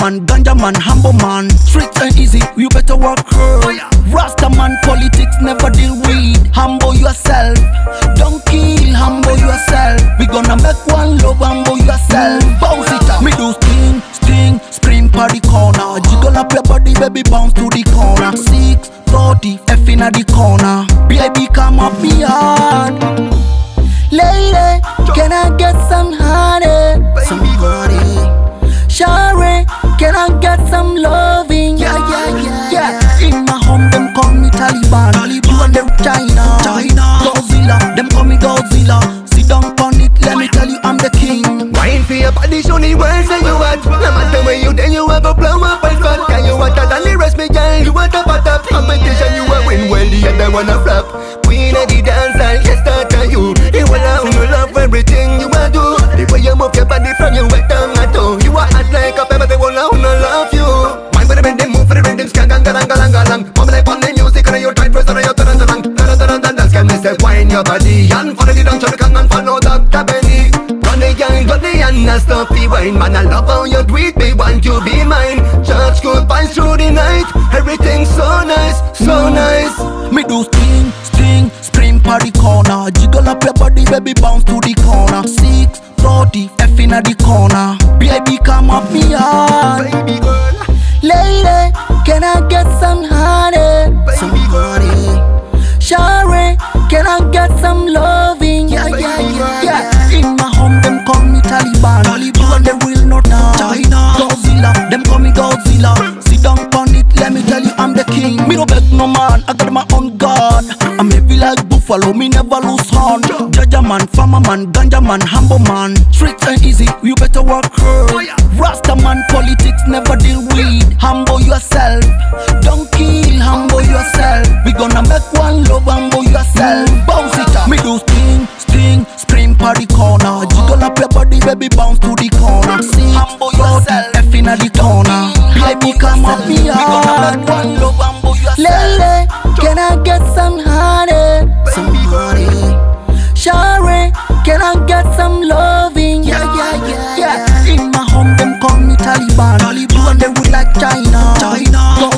man, ganja man, humble man. Streets ain't easy, you better work hard. Rasta man, politics never deal with. Humble yourself, don't kill, humble yourself. We gonna make one love, humble yourself. Bounce it up. Me do sting, sting, scream party corner. Jiggle up your body, baby, bounce to the corner. 6:40, F in the corner. Baby, come up beyond. Lady, can I get some honey? Some honey. Shari, can I get some loving? Yeah, yeah, yeah, yeah. In my home, them call me Taliban. You and them China. Godzilla, them call me Godzilla. Sit down on it, let me tell you I'm the king. Wine for your body, show the words that you want. No matter where you then you have a blow up and fun. Can you want that and the rest me girl? You want a butt up competition, you a win well, the other one a flop. Queen of the dance, I'll just start to you. You allow me love everything you a do. The way you move your body from your wet tongue at toe. You a act like a pepper, they will now love you. Wine for the rhythm, move for the rhythm, skang gang galang galang galang. Mom like on the music and you try press and you turn dance. Can me say wine your body and follow the dance, Sharicon and follow Dr. Benny. Run the gang, got the and not stop the wine. Man, I love how you do it, me want you be mine. Just good vibes through the night. Everything's so nice, so nice. Me do sting, sting, scream party corner. Jiggle up your body, baby, bounce to the corner. 6:40, F in the corner. Baby, come up beyond. Baby girl, lady, can I get some honey? Some honey. Shari, can I get some loving? Yeah, yeah, yeah, yeah. In my home, them call me Taliban. You and the real not China. Godzilla, them call me Godzilla. Sit down on it, let me tell you I'm the king. Me no beg no man, I got my own God. I'm heavy like buffalo, me never lose horn. Jaja man, farmer man, ganja man, humble man. Streets ain't easy, you better work hard. Rasta man, politics never deal with. Humble yourself, don't kill, humble yourself. We gonna make one love, humble yourself. Bounce it up. Me do sting, sting, scream party corner. Jiggle up your body, baby, bounce to the corner. Humble yourself, F in the corner. Baby, come up here. We gonna make one love, humble yourself. Lady, can I get some honey? Some honey. Shari, can I get some loving? Yeah, yeah, yeah, yeah. In my home, them call me Taliban. You and them with like China.